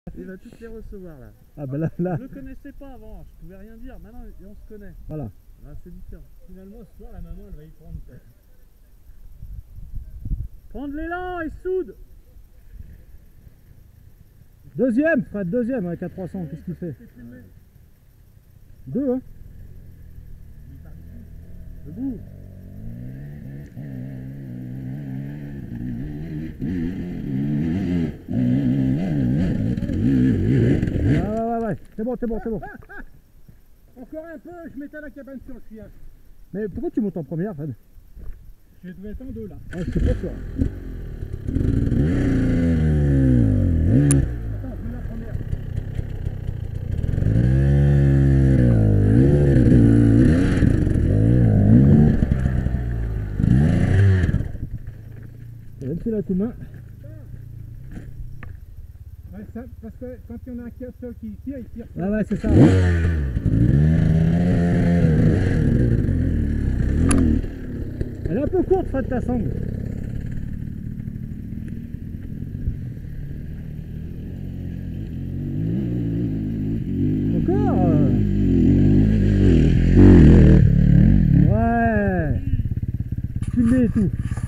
Il va tous les recevoir là. Ah bah là. Je le connaissais pas avant, je pouvais rien dire, maintenant on se connaît. Voilà. Là c'est différent. Finalement ce soir la maman elle va y prendre quoi. Prendre l'élan et soude. Deuxième, Fred, deuxième avec A300, qu'est-ce qu'il fait? Deux, hein? Debout. Ouais, c'est bon. Encore un peu, je mettais la cabane sur le chien. Mais pourquoi tu montes en première, Fred? Je devais être en deux là. Ah, je sais pas sûr. Attends, je mets la première. Même s'il a un coup de main. Ouais, ça, parce que quand il y en a un seul qui tire, il tire. Ah ouais, c'est ça. Elle est un peu courte, Fred, ta sangle. Encore ouais. Filmé et tout.